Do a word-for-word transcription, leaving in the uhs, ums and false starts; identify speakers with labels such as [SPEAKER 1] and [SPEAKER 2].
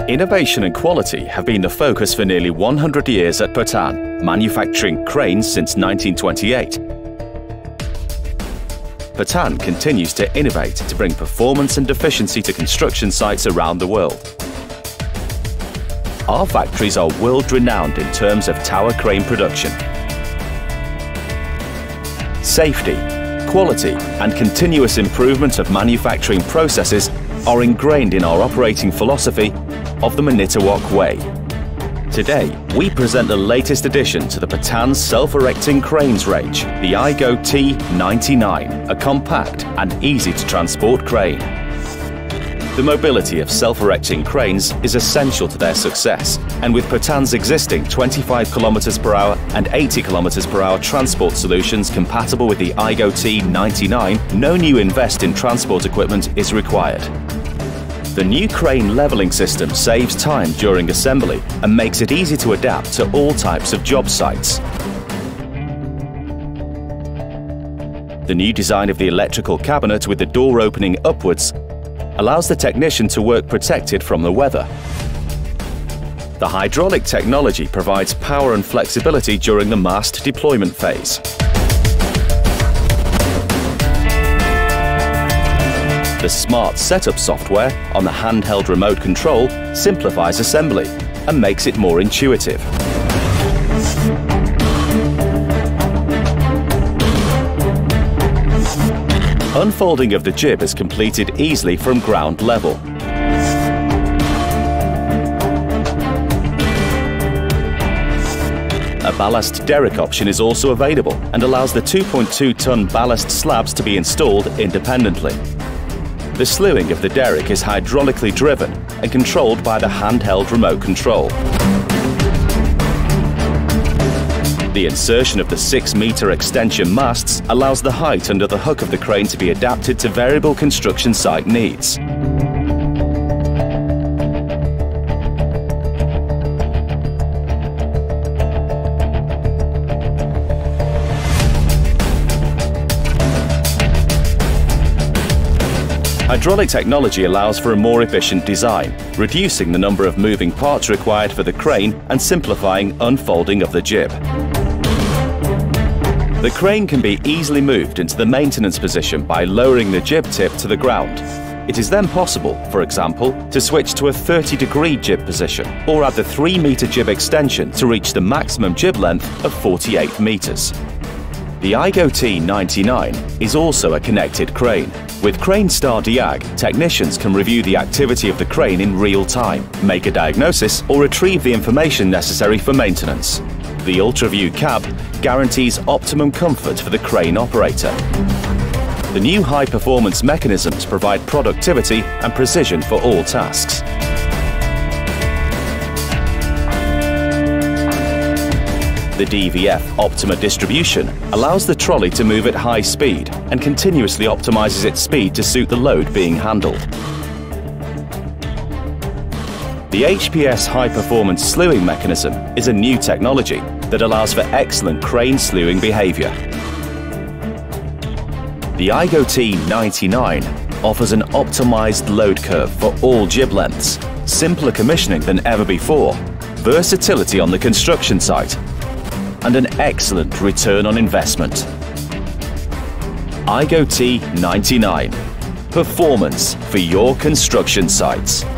[SPEAKER 1] Innovation and quality have been the focus for nearly one hundred years at POTAIN, manufacturing cranes since nineteen twenty-eight. POTAIN continues to innovate to bring performance and efficiency to construction sites around the world. Our factories are world-renowned in terms of tower crane production. Safety, quality and continuous improvement of manufacturing processes are ingrained in our operating philosophy of the Manitowoc way. Today, we present the latest addition to the POTAIN Self-Erecting Cranes range, the I G O T ninety-nine, a compact and easy-to-transport crane. The mobility of self-erecting cranes is essential to their success, and with POTAIN's existing twenty-five kilometers per hour and eighty kilometers per hour transport solutions compatible with the I G O T ninety-nine, no new invest in transport equipment is required. The new crane leveling system saves time during assembly and makes it easy to adapt to all types of job sites. The new design of the electrical cabinet with the door opening upwards allows the technician to work protected from the weather. The hydraulic technology provides power and flexibility during the mast deployment phase. The smart setup software on the handheld remote control simplifies assembly and makes it more intuitive. Unfolding of the jib is completed easily from ground level. A ballast derrick option is also available and allows the two point two ton ballast slabs to be installed independently. The slewing of the derrick is hydraulically driven and controlled by the handheld remote control. The insertion of the six meter extension masts allows the height under the hook of the crane to be adapted to variable construction site needs. Hydraulic technology allows for a more efficient design, reducing the number of moving parts required for the crane and simplifying unfolding of the jib. The crane can be easily moved into the maintenance position by lowering the jib tip to the ground. It is then possible, for example, to switch to a thirty degree jib position or add the three meter jib extension to reach the maximum jib length of forty-eight meters. The I G O T ninety-nine is also a connected crane. With CraneStar Diag, technicians can review the activity of the crane in real time, make a diagnosis, or retrieve the information necessary for maintenance. The UltraView cab guarantees optimum comfort for the crane operator. The new high-performance mechanisms provide productivity and precision for all tasks. The D V F Optima distribution allows the trolley to move at high speed and continuously optimizes its speed to suit the load being handled. The H P S high-performance slewing mechanism is a new technology that allows for excellent crane slewing behavior. The I G O T ninety-nine offers an optimized load curve for all jib lengths, simpler commissioning than ever before, versatility on the construction site, and an excellent return on investment. I G O T ninety-nine. Performance for your construction sites.